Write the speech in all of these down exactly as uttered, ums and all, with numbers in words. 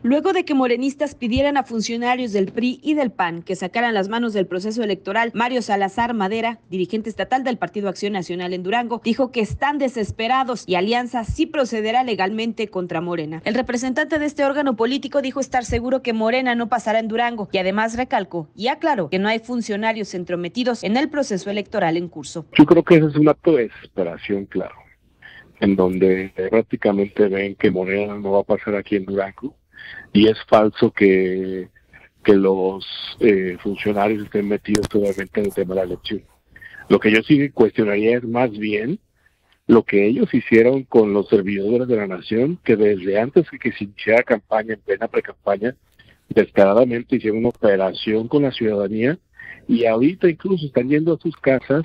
Luego de que morenistas pidieran a funcionarios del P R I y del P A N que sacaran las manos del proceso electoral, Mario Salazar Madera, dirigente estatal del Partido Acción Nacional en Durango, dijo que están desesperados y Alianza sí procederá legalmente contra Morena. El representante de este órgano político dijo estar seguro que Morena no pasará en Durango y además recalcó y aclaró que no hay funcionarios entrometidos en el proceso electoral en curso. Yo creo que ese es un acto de desesperación, claro, en donde prácticamente ven que Morena no va a pasar aquí en Durango. Y es falso que, que los eh, funcionarios estén metidos totalmente en el tema de la elección. Lo que yo sí cuestionaría es más bien lo que ellos hicieron con los servidores de la nación, que desde antes de que se iniciara campaña, en plena pre-campaña, descaradamente hicieron una operación con la ciudadanía y ahorita incluso están yendo a sus casas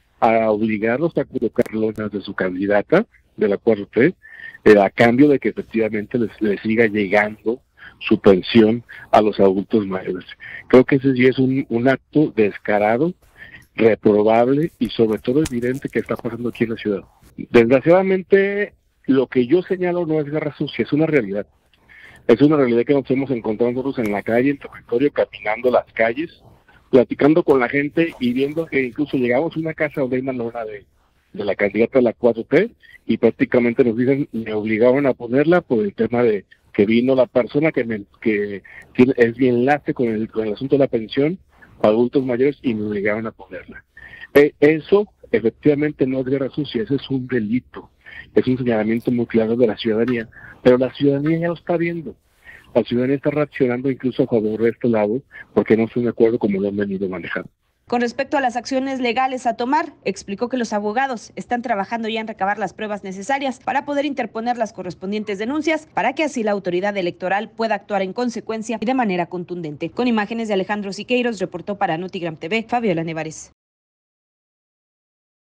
a obligarlos a colocar lonas de su candidata, de la cuatro T, eh, a cambio de que efectivamente les, les siga llegando su pensión a los adultos mayores. Creo que ese sí es un, un acto descarado, reprobable y sobre todo evidente que está pasando aquí en la ciudad. Desgraciadamente, lo que yo señalo no es guerra sucia, es una realidad. Es una realidad que nos hemos encontrado nosotros en la calle, en territorio, caminando las calles, platicando con la gente y viendo que incluso llegamos a una casa donde hay una lona de, de la candidata de la cuatro T y prácticamente nos dicen, me obligaron a ponerla por el tema de que vino la persona que, me, que tiene, es bien enlace con el, con el asunto de la pensión para adultos mayores y me obligaron a ponerla. Eh, eso efectivamente no es guerra sucia, eso es un delito, es un señalamiento muy claro de la ciudadanía, pero la ciudadanía ya lo está viendo. La ciudadanía está reaccionando incluso a favor de este lado porque no estoy de acuerdo como lo han venido manejando. Con respecto a las acciones legales a tomar, explicó que los abogados están trabajando ya en recabar las pruebas necesarias para poder interponer las correspondientes denuncias para que así la autoridad electoral pueda actuar en consecuencia y de manera contundente. Con imágenes de Alejandro Siqueiros, reportó para Notigram T V, Fabiola Nevares.